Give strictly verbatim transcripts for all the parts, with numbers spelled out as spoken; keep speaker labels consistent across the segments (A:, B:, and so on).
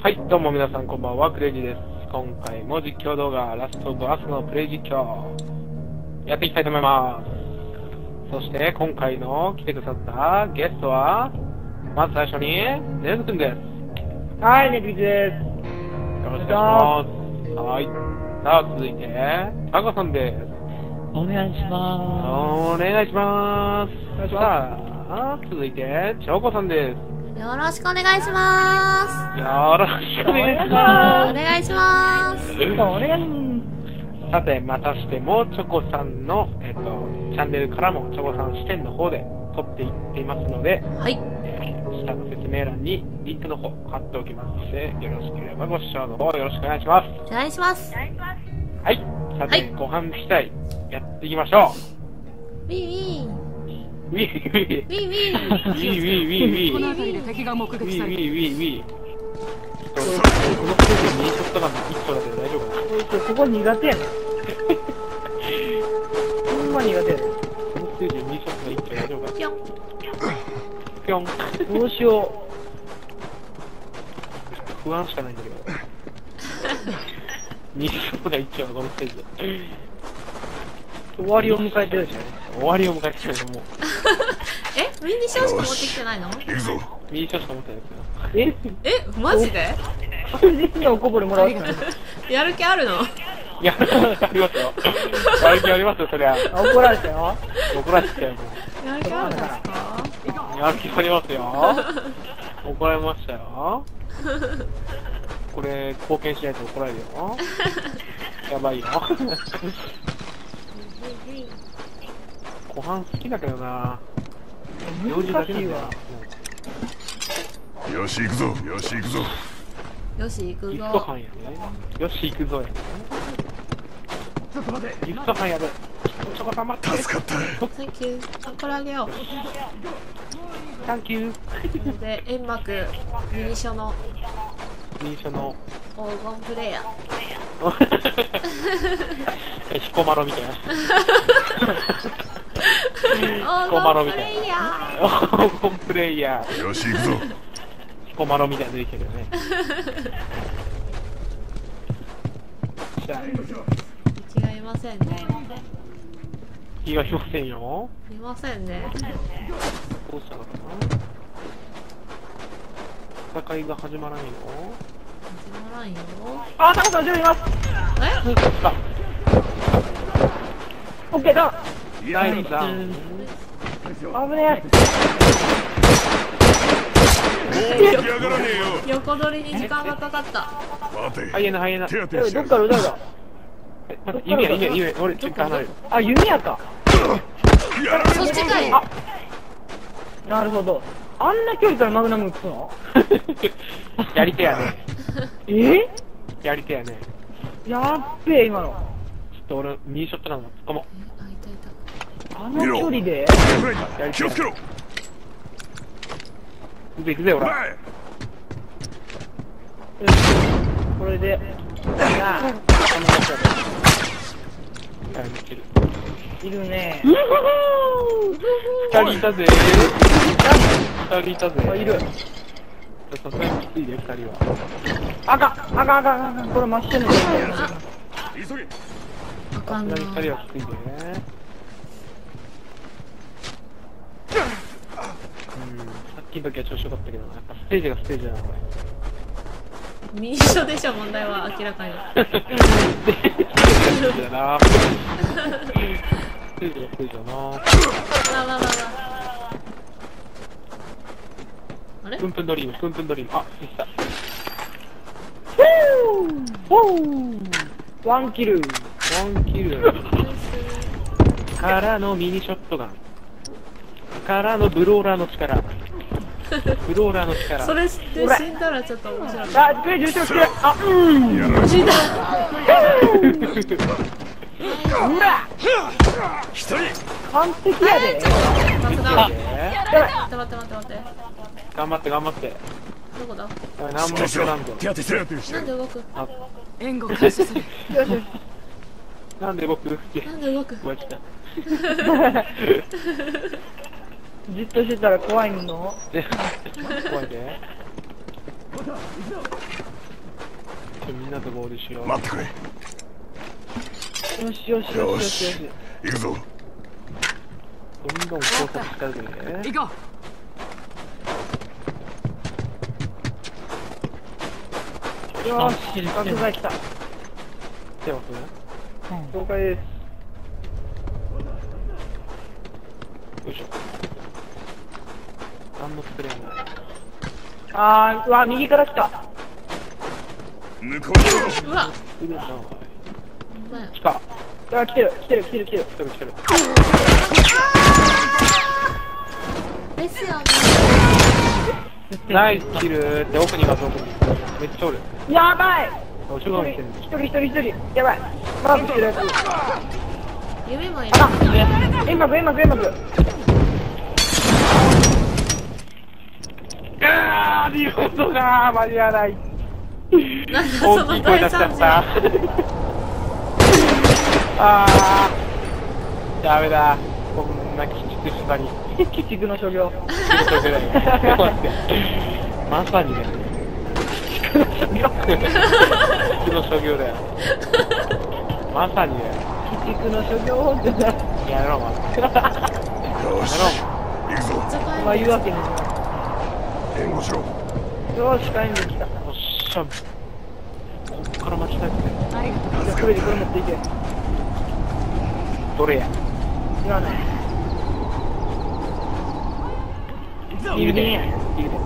A: はい、どうも皆さんこんばんは、クレイジーです。今回も実況動画、ラストオブアスのプレイ実況、やっていきたいと思います。そして、今回の来てくださったゲストは、まず最初に、ネズくんです。
B: はい、ネズキです。
A: よろしくお願いします。はい。さあ、続いて、タコさんです。
B: お願いしま
A: お願いしま
B: お願いし
A: す。
B: ま
A: さあ、続いて、チョコさんです。
C: よろしくお願いしま
A: よろしくお願いし
C: す。
A: ま
C: お願いしま
B: す。
C: す。
B: お願いし
A: す。さて、またしても、チョコさんの、えっと、チャンネルからも、チョコさん視点の方で撮っていっていますので、
C: はい。
A: えー下の説明欄にリンクの方貼っておきますので、よろしければご視聴の方よろしくお願いします。
C: お願いします。
A: はい。さて、
C: はい
A: ご飯次第、やっていきましょ
C: ウィーウィー。
A: う。ウィーウィーウィー。
C: ウィーウィー。
A: ウィーウィーウィーウィー。
D: この辺りで敵が目
A: ウィーウ
D: 撃される。
A: ィーウィーウィー。ちょっと、このステージにショットガンの一丁だけど大丈夫かな。
B: ます。ここ苦手やねん。ほんま苦手やねん。
A: このステージにショットが一丁大丈夫かな。
C: ぴょん。
A: ぴょん。
B: どうしよ
A: 不安しかないんだけど。にショットが一丁がこのステージで。
B: う。終わりを迎えてるじゃん。
A: 終わりを迎えてるけどもう。
C: えミニショーしか持ってきてないの？
A: ミニショットしか持ってないですよ。
B: え
C: えマジで
B: 確実におこぼれもらうから。
C: やる気あるの？
A: いや、ありますよ。やる気ありますよ、そりゃ。
B: あ、怒られたよ。
A: 怒られてたよ、も
C: やる気あるんですか？
A: う。やる気ありますよ。怒られましたよ。これ、貢献しないと怒られるよ。やばいよ。ご飯好きだけどな。用事だけなんだよな。
E: よし行くぞよし行くぞ
C: よし行く
A: ギフト
C: ぞ。
A: 班やね。よし、行くぞやね。
B: ちょっと待って。
A: ギフト班やる。ちょこさん待って。
E: 助かった
C: サンキュー。あこれあげよう。
A: サンキュー。
C: で煙幕ミニショの
A: 認証の
C: 黄金プレイヤー。
A: 彦摩呂みたいな。
C: 黄金プレイヤー。
A: 黄金プレイヤー。
E: よし行くぞ
A: 彦摩呂みたいなの出てきてるよね。じゃあ、
C: 違いませんね。
A: 気がしませんよ。
C: いませんね。
A: どうしたのかな。戦いが始まらんよ。
C: 始まらんよ。
B: あ、タコさん、準備います。
C: え
A: どうした
B: オッケーだ。
A: ナイスだ。
B: 危ね
E: 起き上がらねえよ
C: 横取りに時間がかかった。
E: 待て
A: ハイエナ、ハイエナ。
E: 手当
B: え。
E: てして
B: どっから誰だ。
A: え待って、弓や、弓や、弓や。俺、ちょっと離れる。
B: あ、弓矢か。
E: やられ
C: そっちかい。
B: あなるほど。あんな距離からマグナム撃つの？
A: やり手やね。
B: え
A: やり手やね。
B: やっべえ、今の。
A: ちょっと俺、ミーショットなんだ。突っ込も
C: あいたいた。
B: あの距離で
E: フライ気をつけろ
A: う。行くぜ、行くぜ、俺。
E: 前
B: これで。あ
A: はい、見てる。
B: いるね。
A: 二人いたぜ。二人いたぜ。
B: あ、いる。
A: さすがにきついで、二人は。
B: あかん、あかん、あかん、あかん。これ真っ白に。
E: 急げ
C: あかんな。
A: さすがに二人はきついでね。うん、さっきの時は調子良かったけどな。やっぱステージがステージだな、これ。
C: ミニショでしょ、問題は明らかに。
A: ステージだな。ステージがステージだな。
C: わわわわ。あれ
A: プンプンドリーム、プンプンドリーム。あ、できた。
B: ワンキル。
A: ワンキル。からのミニショットガン。からのブローラーの力。ブローラーの力。
C: それ知って死んだらちょっと面白い。
B: あ、ページ後ろ来て。あ、うん。
E: やられ
C: 死んだ。
B: うわ
E: 一人
B: 完璧やで。
C: 待って
A: あ
C: 待って待って待って待って。
A: 頑張って頑張って。
C: どこだ？
A: 何もしてなんだ。
E: 手当てして
C: なんで動く？
A: あ、
D: 援護感謝する。
B: よしよし。
A: なんで僕、
C: なんで動く？
A: ごめんなさい。
B: じっとしてたら怖いの？
A: で怖いで。 とみんなと合流しよう。
E: 待ってくれ。
B: よしよしよしよしよし。
E: 行くぞ。
A: どんどん工作したるでね。
D: 行こ
B: よし、爆買い来た。
A: 来てますね。
B: 了解です。
A: よいしょ。何のスプレーもない。
B: あー、うわ、右から来た。
E: 向こうに
C: うわ
A: いるな。
C: ほんまや
A: 来た。
B: あ、来てる、来てる、来てる、来てる。
A: 来てる来てる。
C: ですよね。
A: ナイスキルって奥にいます、奥に。めっちゃおる。
B: やばい。
A: 後ろに来てる。
B: 一人一人一人。やばい。マークしてるやつ。
C: 指もいる。
B: あ、煙幕、煙幕、煙幕。
A: あー、リロードが間に合わない。
C: なんだそ
A: 大き
C: の
A: い声出しちゃ
C: 大惨事。
A: った。あー、ダメだ。こんな鬼畜したり。
B: 鬼畜の所業。
A: 鬼畜ぐらい。まさにね。鬼畜の所業だよ。まさにね。
B: 鬼畜の所業ってな。
A: やろう、ま
E: よし
A: やろ
E: 行くぞ。
B: まあ言うわけにも。
E: 援護しろ。
B: よし、帰んできた。
A: う。よっしゃ。こっから巻きたいですね。
B: はい。じゃあ、それでこれ持っていけ。
A: どれや。
B: 言わない。
A: いるね。いるね。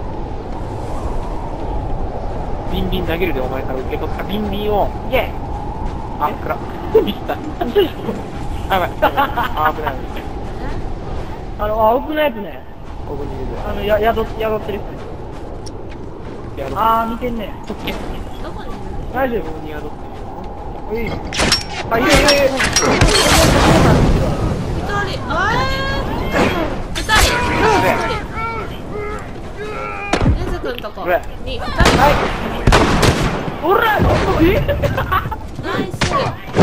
A: ビンビン投げるでお前から受け取ったビンビンを。
B: イェイ。
A: あ、くら。ミスった。あ、やばい。あ、危ない。
B: あの、青くないやつね。
A: ここにいるで。
B: あの、や、宿、宿ってる人。
A: やろう。
B: あー、見てんね。
C: どこにいる？
B: 大丈
A: ここに宿って
B: 夫。うい。あ、いるいるいる。
C: 一人、あれ二人、一人。ねずくんとこ
A: これ
C: に二人。
B: おら、え
C: ナイス。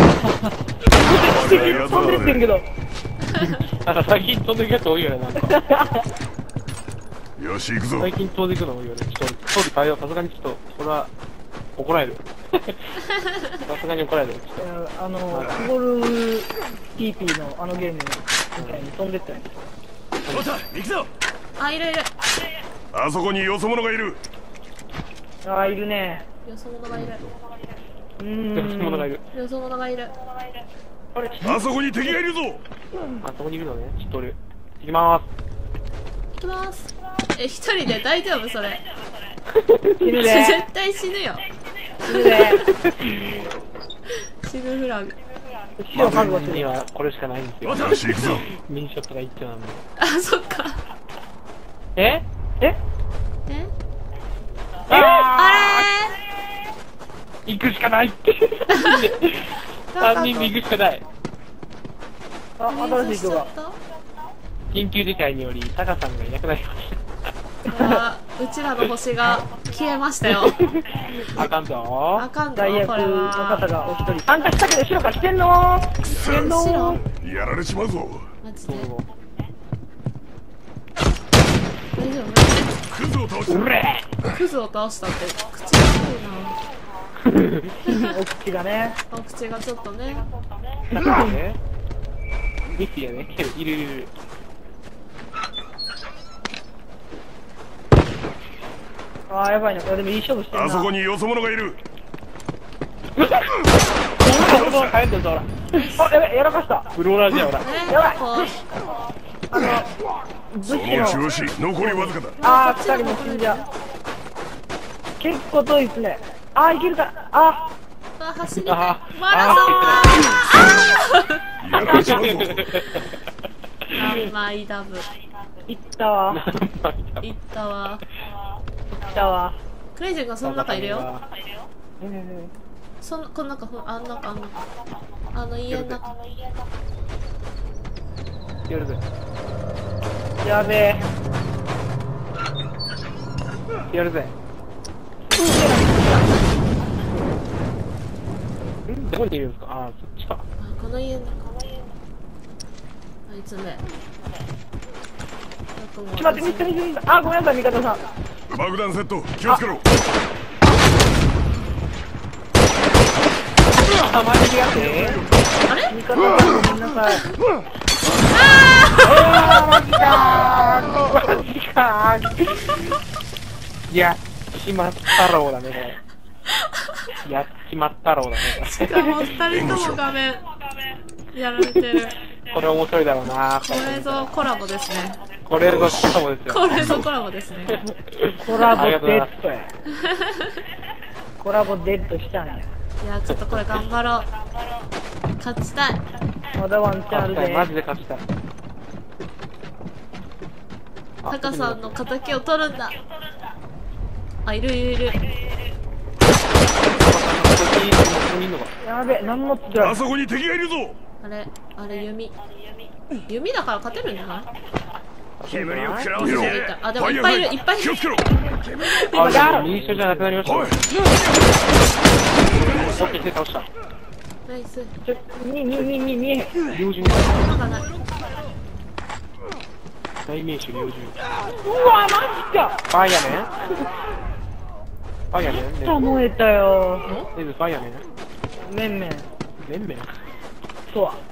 B: 飛んでってんけど。
A: る。なんか最近飛んでくやつ多いよね、なんか。
E: よし行くぞ。
A: 最近飛んでくの多いよね。ちょっと、装備変えよう。さすがにちょっと、これは、怒られる。さすがに怒られる。ちょっと。
B: あの、クボル ティーピー のあのゲームみたいに飛んでったんですよ。
E: おた行くぞ。
C: あ、いるいる。
E: あそこによそ者がいる。
B: あー、いるね。
C: よそ者がいる。
B: うーん。
A: 物がいる。
C: よそ者がいる。
B: あれ、
E: あそこに敵がいるぞ。
A: あそこにいるのね。ちょっと俺、行きまー
C: 行きます。え、一人で大丈夫それ？
B: 死ぬで。
C: 絶対死ぬよ。
B: 死ぬで。
C: 死ぬフラグ。
B: 死を覚悟
A: す。
B: する。
A: にはこれしかないんですよ
E: お。たよし行くぞ。
A: ミンショットが一丁なんで。
C: あ、そっか。
A: え
B: え
C: え？
A: あ
C: あ
A: ー行くしかないって。さんにんで行くしかない。
B: あ、
C: れー？
B: 新しい人が。
A: 緊急事態により、タカさんがいなくなりまし
C: あー、うちらの星が消えましたよ。
A: た。あかんぞ
C: あかんぞ、
B: 大役
C: これ
B: の方
C: は。
B: がお一人。参加したけど後ろから来てんの
E: くそ
B: 来てんの
C: 白
E: やられちまうぞ。
C: マジで。
A: そう
C: 大丈
E: クズを倒した。
A: うれ
C: 夫？クズを倒したって、口が悪いな。
B: お口がね。
C: お口がちょっとね。
A: ーだからね。ミスやね。いるいるいる。
B: あー、やばいな。これでもいい勝負してるな。
E: あそこによそ者がいる。
A: 俺も帰んだぞ、ほら。
B: あ、やばい、やらかした。
A: フローラーじゃん、ほら。
C: ね、
B: やばい
C: こう。
B: あの、
E: そ
B: 武
E: の
B: 士の。
E: 調子残りわずかだ。
B: あー、二人も死んじゃう。結構遠いっすね。あー、いけるか。あ
C: あ、走りたい
A: あ。
C: マラソンは
E: やられちまうぞ。
C: 何枚ダブ。
B: ー、いったわ。
C: いったわ。
B: いったわ。
C: クレイジー君その中いるよ。
A: え
C: そんこの中、ほんあん中、あん中。あの家の中。
A: ーやるぜ。
B: やべえ。
A: やるぜ。んどこにいるんですか。あー、そっちか。
C: あ、この家の中。あいつね。
B: ちょっと待って、見て見て見て。あー、ごめんなさい、味方さん。
E: 爆弾セット気をつけろ。
A: あ、マジやって
C: あれ
B: 味方がごめんなさい。
A: あー、マジかーマジかーやっちまったろうだね、これ。やっちまったろうだね、
C: しかも二人とも画面やられてる。
A: これ面白いだろうな
C: これぞコラボですね。
A: これぞコラボですよ。
C: これぞコラボですね。
B: コラボ
A: ありがとうございます
B: デッドや。コラボデッドしたんや。
C: いや、ちょっとこれ頑張ろう。勝ちたい。
B: まだワンチャンあるで。
A: マジで勝ちたい。
C: タカさんの敵を取るんだ。あ、いるいるいる。
B: やべ、何もつってない
E: あ。そこに敵がいるぞ。
C: あれ、あれ弓。弓だから勝てるんじゃない？
E: 煙を食らわせろ。
C: あ、でもいっぱいいる、いっぱいいる。
E: 気をつけろ。
A: あ、右下じゃなくなりました。
E: おい
A: オッケー、倒した。
C: ナイス。
B: ちょ、に、に、に、に、に。
A: 猟銃。
C: わかんない。
A: 代名詞猟銃。
B: うわ、マジか。
A: ファイヤーメンファイヤーメン
B: さあ、燃えたよ。
A: ネズファイヤーメン
B: めんめん。
A: メンメン
B: そうは。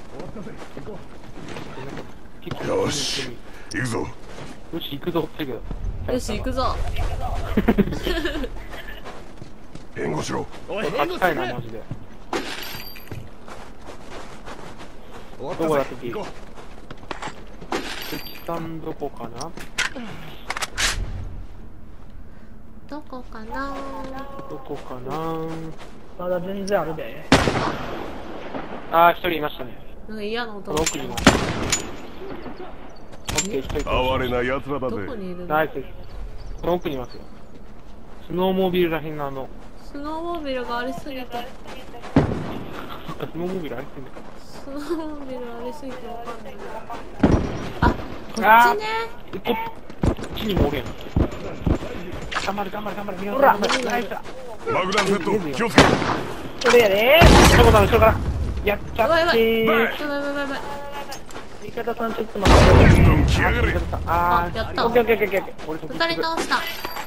E: よし行くぞ。
A: よし、行くぞって言うけど。
C: よし、行くぞ。
E: 援護しろ。
A: 勝ちたいな、マジで。どこだっけ？関さんどこかな？
C: どこかな？
A: どこかな？
B: まだ全然あるで。
A: あー、一人いましたね。
C: なんか嫌な音が
A: この奥にも。オッケー、一人。
E: 哀れな奴らだ
C: ど
E: ぜ。
C: こにいるの？
A: ナイスです。この奥にいますよ。スノーモービルらへんのあの、
C: スノーモービルがありすぎて。
A: スノーモービルあれってんだか
C: スノーモービルありすぎてわかんない。あ、こっちね。
A: ら。こっちにもおるやん。頑張れ、頑張れ、頑張れ、皆さん頑張れ。ナイスだ。
E: 爆弾セット気をつけろ。
B: それやで。
A: どこだ、後ろから。やっちゃ
C: やばいやばい。
A: ってー。
C: やばいやばいやばい。
B: 味方さんちょっと待って。
E: どんどん来やがれ。
A: あー、
C: あやった
B: オッケーオッケーオッケーオッケー。
A: 俺と
C: 二人倒した。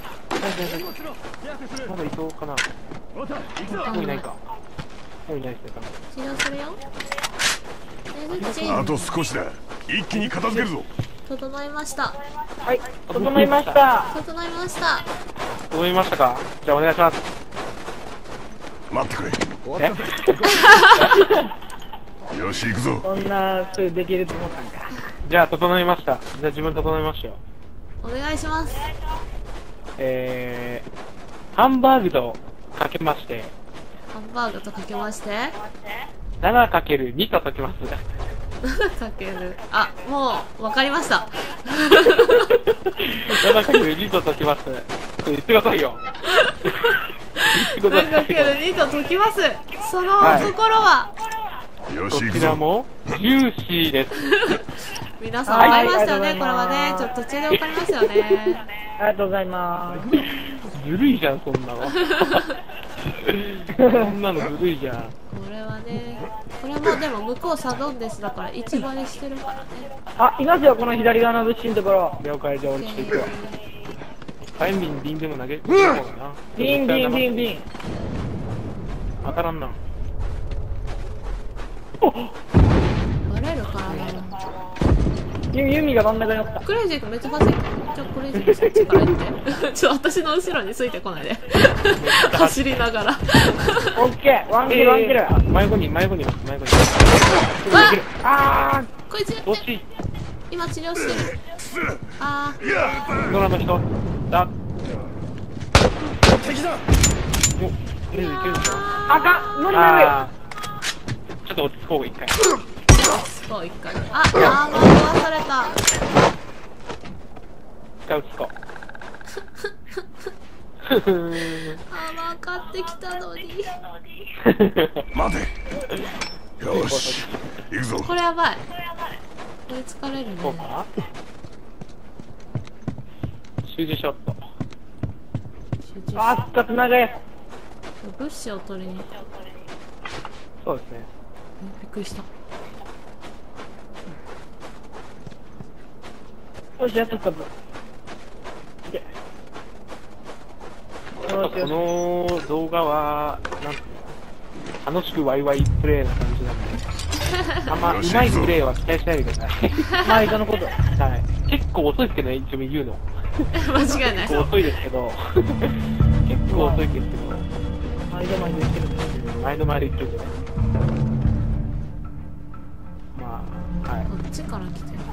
A: まだいそうかな。もういないか。もういないですね、多分。
C: 治療するよ。出口。
E: あと少しだ。一気に片付けるぞ。
C: 整いました。
B: はい、整いました。
C: 整いました。
A: 整いましたか？じゃあお願いします。
E: 待ってくれ。
A: え
E: よし行くぞ。
B: こんな風できると思ったんか。
A: じゃあ整いました。じゃあ自分整いましたよ。
C: お願いします。
A: えー、ハンバーグとかけまして、
C: ハンバーグとかけまして。
A: ななかけるに と解きます。
C: かける。あ、もう、わかりました。
A: ななかけるに と解きます。言ってくださいよ。言ってくだ
C: な
A: さいよ。
C: かけるにと解きます。その
A: はい
C: 心は、
E: よし行く
A: こちら
E: ぞ。
A: もジューシーです。
C: 皆さんわかりましたよね、
B: はい
C: これはね。ちょっと途中でわかりますよね。
B: ありがとうございます。
A: ずるいじゃん、そんなの。そんなのずるいじゃん。
C: これはね、これもでも向こうサドンデスだから一番にしてるからね。
B: あ、いますよ、この左側の物資のところ。
A: 了解、じゃあ俺ちょっと行くわ。火炎瓶、瓶でも投げ、投げた方がな。
B: ビンビンビンビン。
A: 当たらんな。
C: バレるからな。
B: ユユミが真ん中におった。
C: クレイジー君めっちゃ走ってる。ちょ、クレイジー君そっちから行って。ちょ、私の後ろについてこないで。走りながら。
B: オッケー、ワンキルワンキル。
A: えー、迷子に、迷子にいます、迷子に。あ
C: こいつや
A: ー、
C: って
A: 惜しい。
C: 今治療してる。あ
A: ドラの人だ。敵だ。お、いけるいけるでしょ。
B: あかん、無理無理。
A: あー、ちょっと落ち着こう、一回。
C: ー、すごい一回。あ、アーマー壊された。
A: 一回落ち着こう。
C: アーマー買ってきたのに。
E: 待て。よし行くぞ。
C: これやばい。追いつかれるね。
A: こうかな。集中ショット。
C: 集中
B: あー、復活長い。
C: 物資を取りに行こう。
A: そうですね。
C: えびっくりした。
B: よし、やっと復活。いけ。
A: やっぱこの動画は、なんていうの、 楽しくワイワイプレイな感じなんで、あんま上手いプレイは期待しないでください。
B: 毎度のこと。
A: はい。結構遅いですけどね、一応言うの。
C: 間違いない。
A: 結構遅いですけど、結構遅いですけど、
B: 毎度毎度言ってるんですけど。
A: 前の前で言っといてね。まあ、はい。
C: こっちから来てる。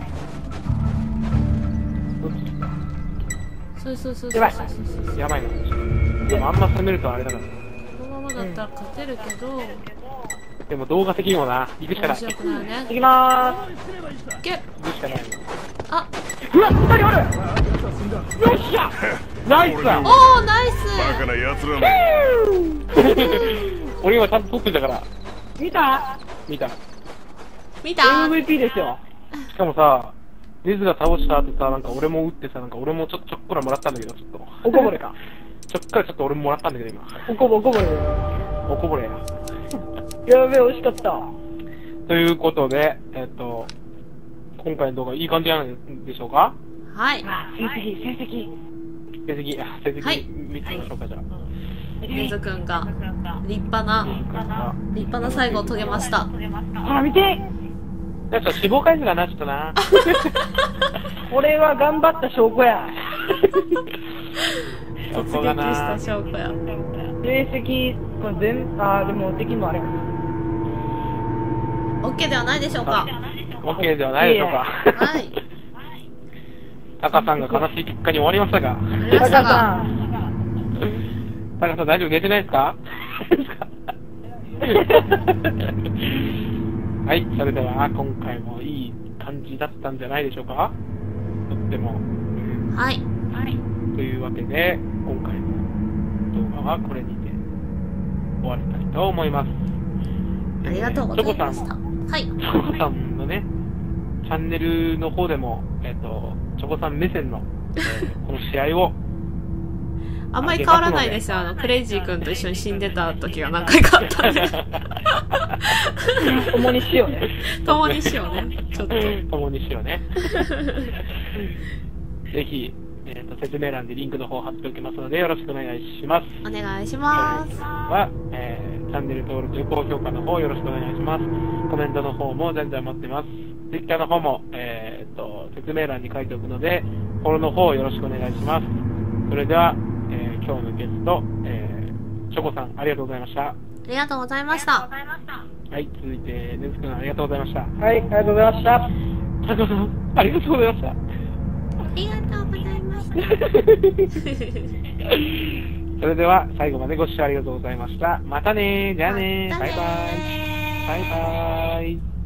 A: どっちですか？
C: そうそうそうそう
B: やばい
C: そうそうそう。
A: やばいな。でもあんま攻めるとあれだから。
C: このままだったら勝てるけど、
A: でも動画的にもな、行くしかな
C: 面
A: い。
C: 白くないね。
B: 行きま
C: いけ。
A: 行くしかないの。
C: あ、
B: ーす。うわ、二人おる。
A: よっしゃナイスだ
C: おー、ナイ
E: バカ
C: ス。
E: な奴らめ。
A: 俺今ちゃんと撮ってたから、
B: 見た？
A: 見た。
C: 見た？
B: エムブイピー ですよ。
A: しかもさ、ネズが倒した後さ、なんか俺も撃ってさ、なんか俺もちょちょっこらもらったんだけど、ちょっと。
B: おこぼれか。
A: ちょっからちょっと俺ももらったんだけど、今。
B: おこぼおこぼれ。
A: おこぼれや。
B: やべえ、惜しかった。
A: ということで、えっと、今回の動画いい感じなんでしょうか？
C: はい。
B: 成績、成績。
A: 成績、あ成績
C: はい
A: 見てみましょうか、じゃあ。
C: ネズくんが立派な、立派な最後を遂げました。
B: ほら見て。
A: ちょっと死亡回数がな、ちょっとな。
B: 俺は頑張った証拠や。
A: そ
C: 突
A: こが
C: 撃した
A: な。
C: 証拠や。
B: 成績、これ全、あー、でも敵もあれか。
C: オッケーではないでしょうか。
A: OK ではないでしょうか。
C: はい。
A: タカさんが悲しい結果に終わりましたが。
C: ありましたが、
B: さ
A: タカさん大丈夫？寝てないですか？はい、それでは今回もいい感じだったんじゃないでしょうか？とっても。
C: はい。
A: というわけで、今回の動画はこれにて終わりたいと思います。
C: ありがとうございました。
A: チョコさん、
C: はい。
A: チョコさんのね、チャンネルの方でも、えっと、チョコさん目線の、えーこの試合を、
C: あんまり変わらないですよ。あの、クレイジー君と一緒に死んでた時が何回かあったんで。
B: 共にしようね。
C: 共にしようね。ちょっと。
A: 共にしようね。ぜひ、えっと、説明欄でリンクの方貼っておきますので、よろしくお願いします。
C: お願いします。
A: は、えー、チャンネル登録、高評価の方よろしくお願いします。コメントの方も全然待ってます。Twitter の方も、えー、っと、説明欄に書いておくので、フォローの方よろしくお願いします。それでは、えー、今日のゲスト、えー、チョコさん、ありがとうございました。
C: ありがとうございました。
A: はい、続いて、ネズくん、ありがとうございました。
B: はい、ありがとうございました。
A: タコさん、ありがとうございました。
C: ありがとうございました。
A: それでは、最後までご視聴ありがとうございました。またねー。じゃあねー。バイバイ。バイバイ。